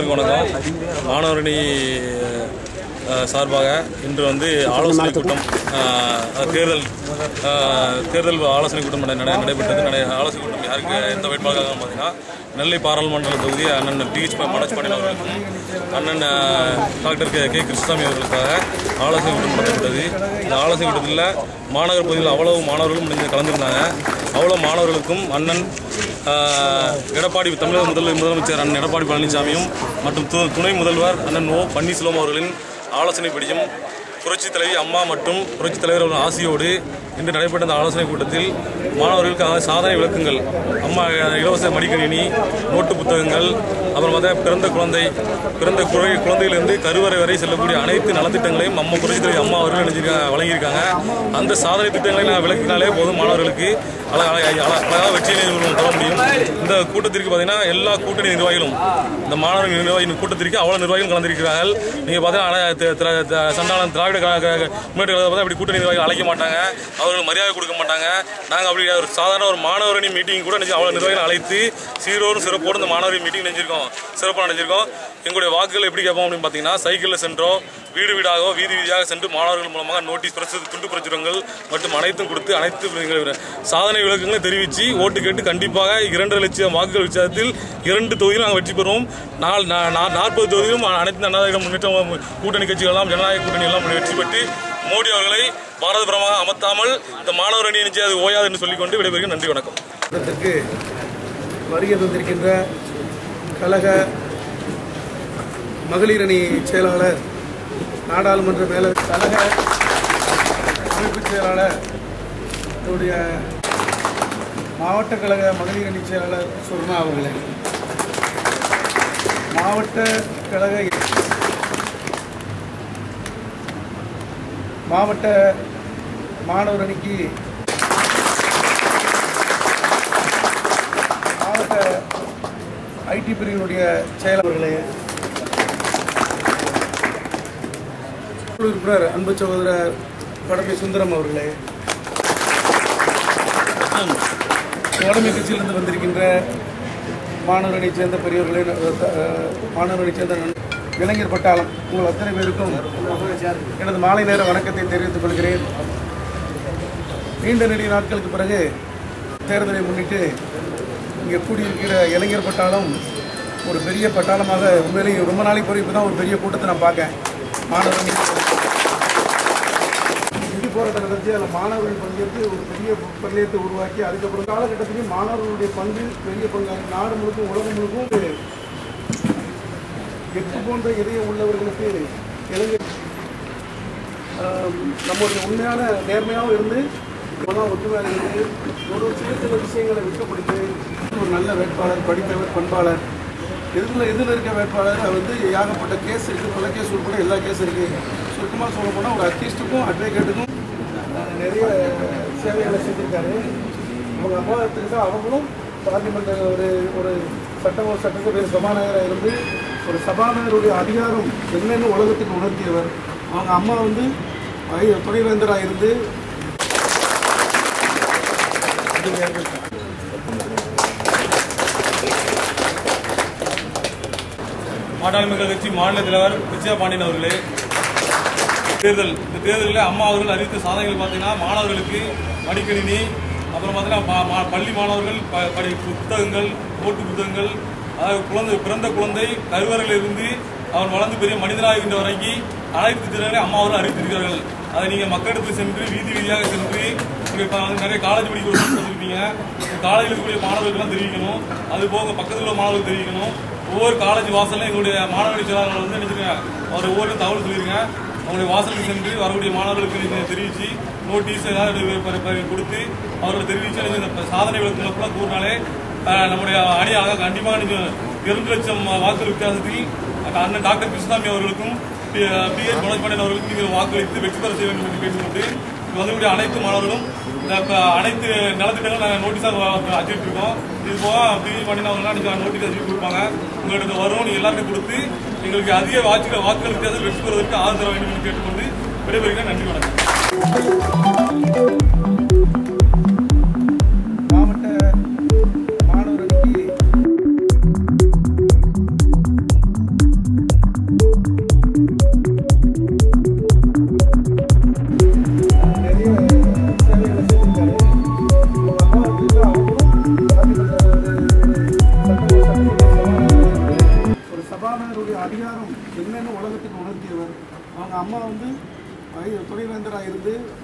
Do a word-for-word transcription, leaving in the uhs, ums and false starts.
எல்லாருக்கும் வணக்கம். மாணவரணி சார்பாக இன்று வந்து ஆலோசனை கூட்டம் தேர்தல் தேர்தல் ஆலோசனை கூட்டம் நடைபெற்றது. நடை ஆலோசனை கூட்டம் யாருக்கு எந்த வேட்பாளராக பார்த்தீங்கன்னா நெல்லை பாராளுமன்ற தொகுதி அண்ணன் பிஹெச் மனோஜ் பாண்டியன் அவர்களுக்கும் அண்ணன் டாக்டர் கே கே கிருஷ்ணசாமி அவர்களுக்காக ஆலோசனை கூட்டம் நடத்தப்பட்டது. இந்த ஆலோசனை கூட்டத்தில் மாநகர் பகுதியில் அவ்வளவு மாணவர்களும் முடிஞ்சு கலந்துருந்தாங்க. அவ்வளோ மாணவர்களுக்கும் அண்ணன் எடப்பாடி தமிழக முதல் முதலமைச்சர் அண்ணன் எடப்பாடி பழனிசாமியும் மற்றும் துணை முதல்வர் அண்ணன் ஓ பன்னீர்செல்வம் அவர்களின் ஆலோசனைப்படியும் புரட்சித் தலைவி அம்மா மற்றும் புரட்சித் தலைவர் அவர்கள் ஆசியோடு இன்று நடைபெற்ற இந்த ஆலோசனை கூட்டத்தில் மாணவர்களுக்கு சாதனை விளக்கங்கள், அம்மா இலவச மடிக்கணினி, நோட்டு புத்தகங்கள், அப்புறம் பார்த்தா பிறந்த குழந்தை பிறந்த குழந்தையிலிருந்து கருவறை வரை செல்லக்கூடிய அனைத்து நலத்திட்டங்களையும் அம்மா புரட்சித் தலைவி அம்மா அவர்கள் நினைச்சிருக்காங்க வழங்கியிருக்காங்க. அந்த சாதனை திட்டங்களை நான் விளக்கினாலே போதும் மாணவர்களுக்கு அழகாக வெற்றியை தர முடியும். இந்த கூட்டத்திற்கு பார்த்தீங்கன்னா எல்லா கூட்டணி நிர்வாகிகளும் இந்த மாணவர் நிர்வாகி கூட்டத்திற்கு அவ்வளோ நிர்வாகிகள் கலந்திருக்கிறார்கள். நீங்கள் பார்த்தீங்கன்னா சண்டாளம் திராவிட முன்னேற்ற பார்த்தா அப்படி கூட்டணி நிர்வாகிகள் அழைக்க மாட்டாங்க, அவர்கள் மரியாதை கொடுக்க மாட்டாங்க. நாங்கள் அப்படி ஒரு சாதாரண ஒரு மாணவரணி மீட்டிங் கூட நினைச்சு அவ்வளோ நிர்வாகிகள் அழைத்து சீரோடு சிறப்போடு இந்த மாணவரணி மீட்டிங் நினைச்சிருக்கோம், சிறப்பாக நினைச்சிருக்கோம். எங்களுடைய வாக்குகள் எப்படி கேட்போம் அப்படின்னு பார்த்தீங்கன்னா சைக்கிளில் சென்றோ வீடு வீடாக வீதி வீதியாக சென்று மாணவர்கள் மூலமாக நோட்டீஸ் பிரசு துண்டு பிரச்சுரங்கள் மற்றும் அனைத்தும் கொடுத்து அனைத்து சாதனை விளக்கங்களும் தெரிவித்து ஓட்டு கேட்டு கண்டிப்பாக இரண்டரை லட்சம் வாக்குகள் வித்தியாசத்தில் இரண்டு தொகுதியும் நாங்கள் வெற்றி பெறுவோம். நாலு நாற்பது தொகுதியும் அனைத்து ஜனநாயக முன்னேற்ற கூட்டணி கட்சிகள் எல்லாம் ஜனநாயக கூட்டணி எல்லாம் வெற்றி பெற்று மோடி அவர்களை பாரதபுரமாக அமர்த்தாமல் இந்த மாணவர் அணி நினைச்சு அது ஓயாது என்று சொல்லிக்கொண்டு விடைபெறுகிறேன். நன்றி, வணக்கம். வருகை தந்திருக்கின்ற கழக மகளிர் அணி செயலாளர், நாடாளுமன்ற மேல கழக அமைப்பு செயலாளர், என்னுடைய மாவட்ட கழக மகளிர் அணி செயலாளர் சுர்மா அவர்களே, மாவட்ட கழக மாவட்ட மாணவர் அணிக்கு மாவட்ட ஐடி பிரிவினுடைய செயலாளர்களே, உறுப்பினர் அன்பு சகோதரர் கடமை சுந்தரம் அவர்களே, உடமை கட்சியிலிருந்து வந்திருக்கின்ற மாணவரணி சேர்ந்த பெரியவர்களே, மாணவரணி சேர்ந்த இளைஞர் பட்டாளம், உங்கள் அத்தனை பேருக்கும் எனது மாலை நேர வணக்கத்தை தெரிவித்துக் கொள்கிறேன். நீண்ட நெடிய நாட்களுக்கு பிறகு தேர்தலை முன்னிட்டு இங்கே கூடியிருக்கிற இளைஞர் பட்டாளம் ஒரு பெரிய பட்டாளமாக உண்மையிலேயே ரொம்ப நாளைக்கு பிறகு இப்போ தான் ஒரு பெரிய கூட்டத்தை நான் பார்க்கேன். மாணவர்கள் நிதி போராட்டம் நடத்தி அதில் மாணவர்கள் பங்கேற்று ஒரு பெரிய பள்ளியத்தை உருவாக்கி அதுக்கப்புறம் காலகட்டத்திலையும் மாணவர்களுடைய பங்கு பெரிய பங்காக நாடு முழுக்கும் உலகம் முழுக்கும் எட்டு போன்ற இதயம் உள்ளவர்களுக்கு இளைஞர் நம்முடைய உண்மையான நேர்மையாகவும் இருந்து ஒற்றுமையாக இருந்து ஒரு சில சில விஷயங்களை விட்டுப்படுத்தி ஒரு நல்ல வேட்பாளர், படித்தவர், பண்பாளர், எதில் எதில் இருக்க வேட்பாளர் வந்து ஏகப்பட்ட கேஸ் இருக்குது, பல கேஸ் உட்பட எல்லா கேஸ் இருக்குது. சுருக்கமாக சொல்ல போனால் ஒரு அர்டிஸ்ட்டுக்கும் அட்வொகேட்டுக்கும் நிறைய சேவைகளை செஞ்சுருக்காரு. அவங்க அம்மாவத்துக்கு தான் அவங்களும் பார்லிமெண்ட் ஒரு ஒரு சட்ட சட்டசபை சபாநாயகராக இருந்து ஒரு சபாநாயகருடைய அதிகாரம் என்னென்னு உலகத்துக்கு உணர்த்தியவர். அவங்க அம்மா வந்து துணைவேந்தராக இருந்து பாட்டாளி கட்சி மாநில தலைவர் விஜயா பாண்டியன் அவர்களே, தேர்தல் இந்த தேர்தலில் அம்மா அவர்கள் அறிவித்த சாதனைகள் பார்த்தீங்கன்னா மாணவர்களுக்கு மடிக்கணினி, அப்புறம் பார்த்தீங்கன்னா பள்ளி மாணவர்கள் படி புத்தகங்கள், நோட்டு புத்தகங்கள், அதாவது குழந்தை பிறந்த குழந்தை கருவறையில் இருந்து அவர் வளர்ந்து பெரிய மனிதனாகின்ற வரைக்கும் அனைத்து திட்டங்களையும் அம்மா அவர்கள் அறிவித்திருக்கிறார்கள். அதை நீங்கள் மக்களிடத்தில் சென்று வீதி வீதியாக சென்று இப்போ வந்து நிறைய காலேஜ் படிக்க சொல்லியிருப்பீங்க, காலேஜில் இருக்கக்கூடிய மாணவர்கள்லாம் தெரிவிக்கணும், அது போக பக்கத்தில் உள்ள மாணவர்கள் தெரிவிக்கணும். ஒவ்வொரு காலேஜ் வாசலில் எங்களுடைய மாணவர்கள் செயலாளர்கள் வந்து நினைச்சிருங்க அவர் ஒவ்வொரு தகவல் சொல்லியிருங்க. அவங்களுடைய வாசலுக்கு சென்று வரக்கூடிய மாணவர்களுக்கு நீங்கள் தெரிவித்து நோட்டீஸ் ஏதாவது கொடுத்து அவர்களை தெரிவித்து இந்த சாதனை விளக்கங்களுக்குலாம் கூறினாலே நம்முடைய அணி ஆக கண்டிப்பாக இரண்டு லட்சம் வாக்குகள் வித்தியாசத்தில் அண்ணன் டாக்டர் கிருஷ்ணசாமி அவர்களுக்கும் பிஹெச் மனோஜ் பாண்டியன் அவர்களுக்கும் நீங்கள் வாக்களித்து வெற்றி பெற செய்ய வேண்டும் என்று கேட்டுக்கொண்டு வந்துக்கூடிய அனைத்து மாணவர்களும் இந்த அனைத்து நலத்திட்டங்களும் நாங்கள் நோட்டீஸாக அச்சிட்டு இருக்கோம். இது போக பிஹெச் பாண்டியன் அவர்கள்லாம் நீங்கள் நோட்டீஸ் அச்சிட்டு கொடுப்பாங்க, உங்களுக்கு வரும். நீங்கள் எல்லாருக்கும் கொடுத்து எங்களுக்கு அதிக வாக்குகள் வாக்குகள் வித்தியாசத்தில் வெற்றி பெறுவதற்கு ஆதரவு தர வேண்டும் என்று கேட்டுக்கொண்டு விடைபெறுகிறேன். நன்றி, வணக்கம். அவருடைய அதிகாரம் என்னென்ன உலகத்துக்கு உணர்த்தியவர். அவங்க அம்மா வந்து துணைவேந்தராக இருந்து